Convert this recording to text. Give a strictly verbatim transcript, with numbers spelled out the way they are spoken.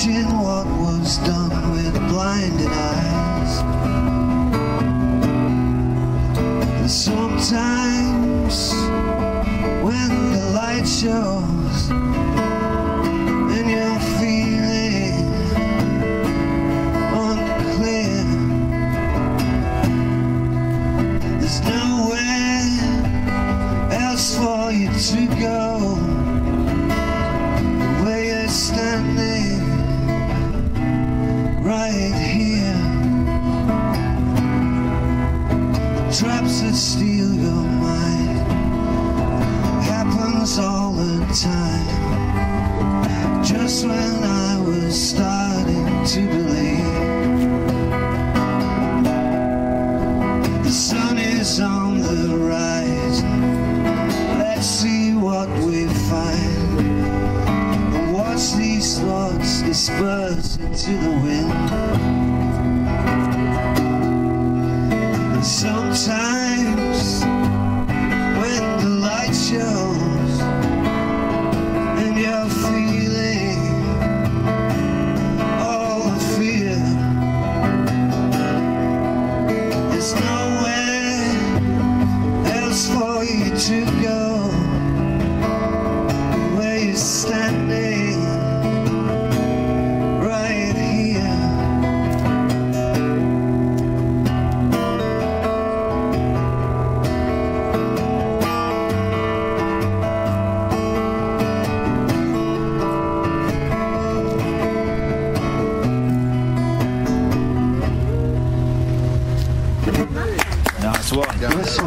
watching what was done with blinded eyes. And sometimes when the light shows and you're feeling unclear, there's nowhere else for you to go. Where you're standing right here, traps that steal your mind happens all the time. Just when I was starting to believe, the sun is on the rise. Let's see what we find, and watch these thoughts disperse into the wind. And sometimes when the light shows and you're feeling all the fear, there's nowhere else for you to go. Where you're standing right here, Nice one.